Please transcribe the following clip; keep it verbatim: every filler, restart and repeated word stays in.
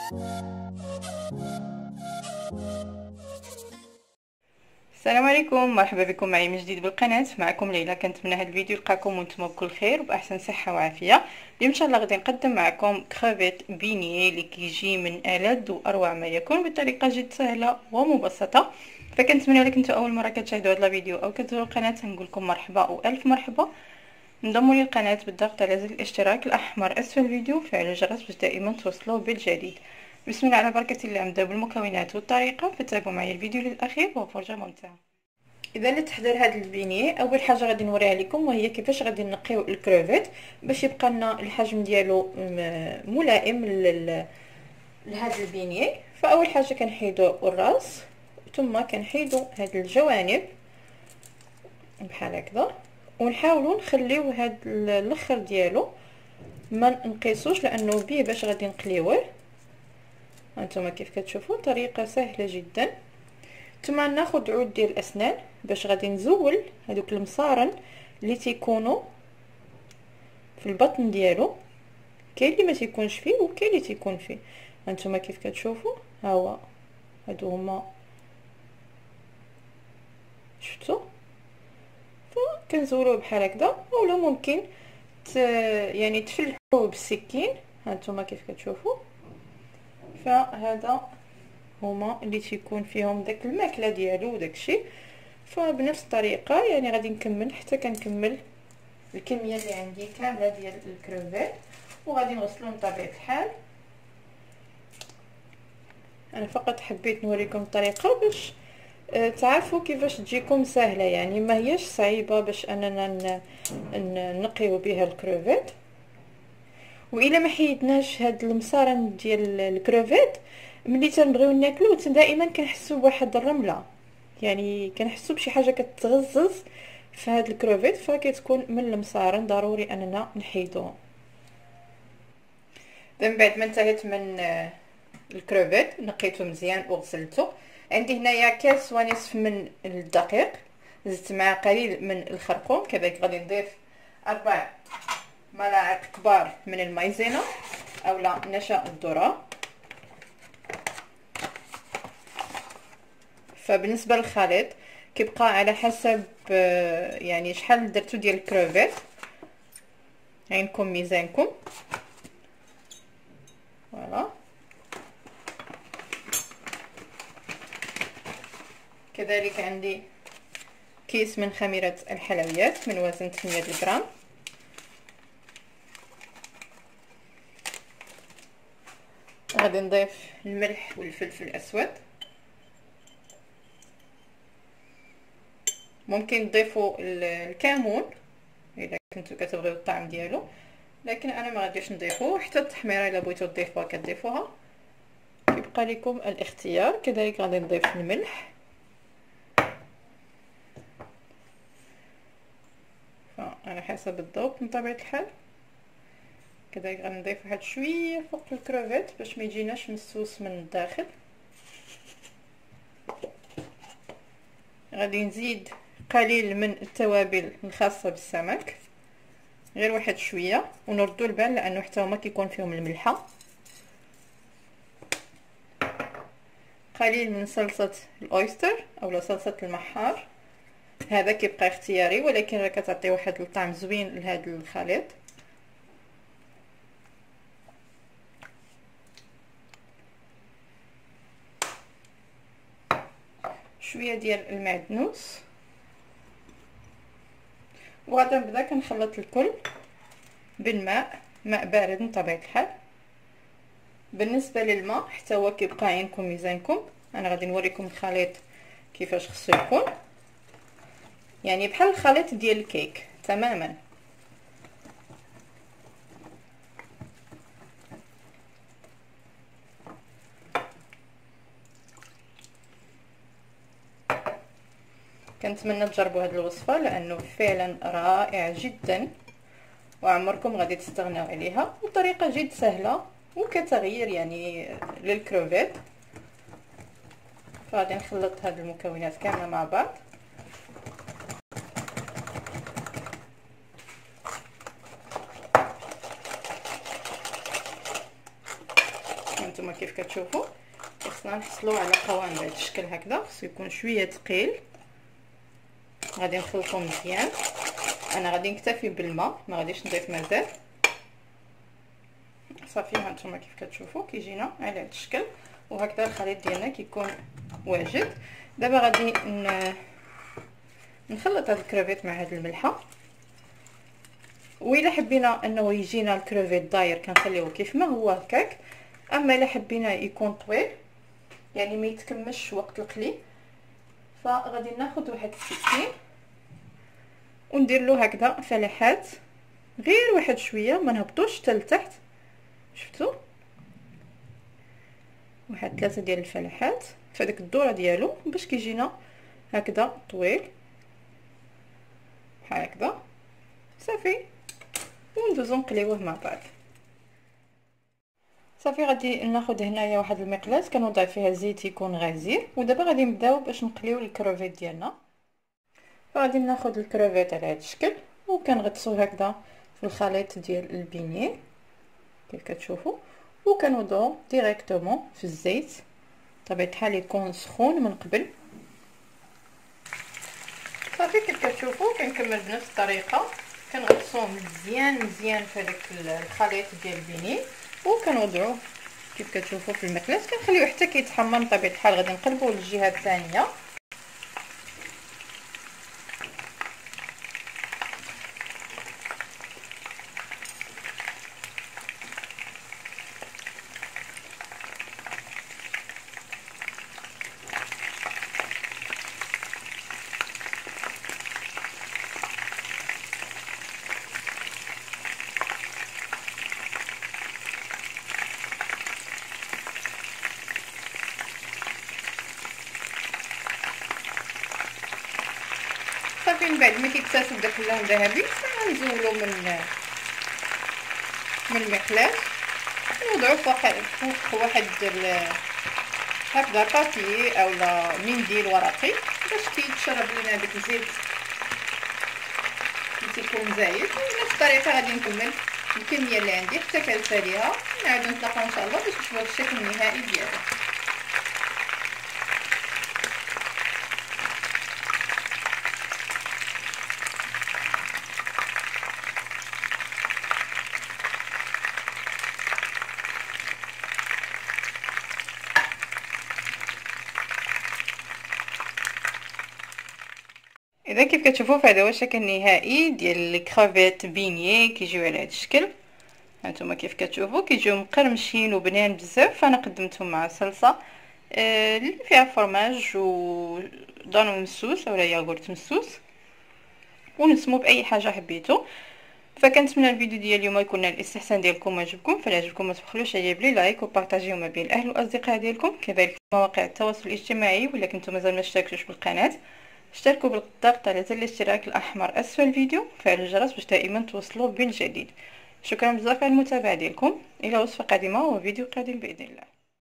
السلام عليكم، مرحبا بكم معي من جديد بالقناه. معكم ليلى. كنتمنى هذا الفيديو يلقاكم وانتم بكل خير وباحسن صحه وعافيه. اليوم ان شاء الله غادي نقدم معكم كريفيت بيني اللي كيجي من ألذ واروع ما يكون بطريقه جد سهله ومبسطه. فكنتمنى الا كنتو اول مره كتشاهدوا هذا الفيديو او كتزوروا القناه نقول لكم مرحبا والف مرحبا. انضموا للقناه بالضغط على زر الاشتراك الاحمر اسفل الفيديو وفعل الجرس باش دائما توصلوا بالجديد. بسم الله على بركه الله. نبداو بالمكونات والطريقه، فتابعوا معي الفيديو للاخير وفرجه ممتعه. اذا لتحضير هذا البيني اول حاجه غادي نوريها لكم وهي كيفاش غادي نقيو الكروفيت باش يبقى لنا الحجم ديالو ملائم لهذا البيني. فاول حاجه كنحيدوا الراس ثم كنحيدوا هاد الجوانب بحال هكذا ونحاولوا نخليو هاد الاخر ديالو ما نقيسوش لانه بيه باش غادي نقليوه. هانتوما كيف كتشوفوا طريقه سهله جدا. ثم ناخذ عود ديال الاسنان باش غادي نزول هذوك المصارن اللي تيكونوا في البطن ديالو. كاين اللي ما تيكونش فيه وكاين اللي تيكون فيه. هانتوما كيف كتشوفوا ها هو هادو هما شفتوا. فكنزولوه بحال هكذا اولا ممكن ت... يعني تفلحوه بالسكين. هانتوما كيف كتشوفوا فهذا هما اللي تيكون فيهم داك الماكله ديالو وداكشي. فبنفس الطريقه يعني غادي نكمل حتى كنكمل الكميه اللي عندي كامله ديال الكروفيت وغادي نغسلهم بطبيعه الحال. انا فقط حبيت نوريكم الطريقه باش أه تعرفوا كيفاش تجيكم سهله، يعني ما هيش صعيبه باش اننا نقيو بها الكروفيت. والا ما حيدناش هاد المصارن ديال الكروفيت ملي تنبغيو ناكلو دائما كنحسوا بواحد الرمله، يعني كنحسوا بشي حاجه كتغزز في هاد الكروفيت فكتكون من المصارن ضروري اننا نحيدوه. من بعد ما انتهيت من الكروفيت نقيته مزيان وغسلته. عندي هنايا كاس ونصف من الدقيق، زدت معاه قليل من الخرقوم، كذلك غادي نضيف اربع ملاعق كبار من المايزينا اولا نشا الذره. فبالنسبه للخليط كيبقى على حسب يعني شحال درتو ديال الكروفيت، عينكم ميزانكم. فوالا كذلك عندي كيس من خميره الحلويات من وزن ثمانمية غرام. غادي نضيف الملح والفلفل الاسود. ممكن تضيفوا الكمون اذا كنتو كتبغيو الطعم ديالو، لكن انا ما غاديش نضيفوه. حتى التحميره الا بغيتو تضيفوها كتضيفوها، كيبقى لكم الاختيار. كذلك غادي نضيف الملح، على حسب الذوق من طبيعه الحال. كذلك غنضيف واحد شويه فوق الكروفيت باش ما يجيناش مسوس من الداخل. غادي نزيد قليل من التوابل الخاصه بالسمك، غير واحد شويه، ونردوا البال لانه حتى هما كيكون فيهم الملحه. قليل من صلصه الاويستر اولا صلصه المحار، هذا كيبقى اختياري ولكن راه كتعطي واحد الطعم زوين لهذا الخليط. شويه ديال المعدنوس، وغادي نبدا كنخلط الكل بالماء، ماء بارد من طبيعه الحال. بالنسبه للماء حتى هو كيبقى عينكم ميزانكم. انا غادي نوريكم الخليط كيفاش خصو يكون، يعني بحال الخليط ديال الكيك تماما. كنتمنى تجربوا هذه الوصفه لانه فعلا رائع جدا وعمركم غادي تستغنوا عليها، وطريقه جد سهله وكتغيير يعني للكروفيت. فغادي نخلط هاد المكونات كامله مع بعض. هانتوما كيف كتشوفوا خصنا نحصلو على قوام بهذا الشكل هكذا. خصو يكون شويه ثقيل. غادي نخلطو مزيان. انا غادي نكتفي بالماء، ما غاديش نضيف مازال. صافي هانتوما كيف كتشوفوا كيجينا على هذا الشكل، وهكذا الخليط ديالنا كيكون واجد. دابا غادي نخلط هاد الكريفيت مع هاد الملحه. وإلا حبينا انه يجينا الكريفيت داير كنخليوه كيف ما هو هكاك، اما الا حبينا يكون طويل يعني ما يتكمش وقت القلي، فغادي ناخذ واحد السكين وندير له هكذا فلحات، غير واحد شويه ما نهبطوش حتى لتحت. شفتوا واحد ثلاثه ديال الفلحات في هذيك الدوره ديالو باش كيجينا هكذا طويل بحال هكذا. صافي وندوزو نقليوه مع بعض. صافي غادي ناخذ هنايا واحد المقلاة كنوضع فيها زيت يكون غزير، ودابا غادي نبداو باش نقليو الكروفيت ديالنا. فغادي ناخذ الكروفيت على هذا الشكل وكنغطسو هكذا في الخليط ديال البيني كيف كتشوفوا، وكنوضعو ديريكتومون في الزيت. بطبيعه الحال يكون سخون من قبل. صافي كيف كتشوفوا كنكمل بنفس الطريقه، كنغطسوه مزيان مزيان في هذاك الخليط ديال البيني وكنوضعوه كيف كتشوفوا في المقلاة. كنخليوه حتى كيتحمر. بطبيعه الحال غادي نقلبوه للجهه الثانيه. صافي من بعد ما كيكتسب داك اللون ذهبي غنزولو من من المقلاة نوضعو فوق فوق واحد هكذا بابي اولا منديل ورقي باش كيتشرب لينا داك الزيت اللي تيكون زايد. بنفس الطريقه غادي نكمل الكميه اللي عندي حتى كنساليها. نعاودو نتلاقاو ان شاء الله باش نشوفوا الشكل النهائي ديالها. اذا كيف كتشوفوا فهذا هو الشكل النهائي ديال الكرافيت بيني. كيجيو على هذا الشكل هانتوما كيف كتشوفوا كيجيو مقرمشين وبنان بزاف. فانا قدمتهم مع صلصه آه اللي فيها فرماج ودانو مسوس ولا ياغورت مسوس، ونسمو باي حاجه حبيتو. فكنتمنى الفيديو ديال اليوم يكون نال الاستحسان ديالكم وعجبكم. فلا عجبكم ما تبخلوش عليا بلي لايك وبارطاجيو ما بين الاهل والاصدقاء ديالكم، كذلك مواقع التواصل الاجتماعي. ولا كنتم مازال ما اشتركتوش بالقناه اشتركوا بالضغط على زر الاشتراك الاحمر اسفل الفيديو وفعلوا الجرس باش دائما توصلوا بالجديد. شكرا بزاف على المتابعه ديالكم. الى وصفه قادمه وفيديو قادم باذن الله.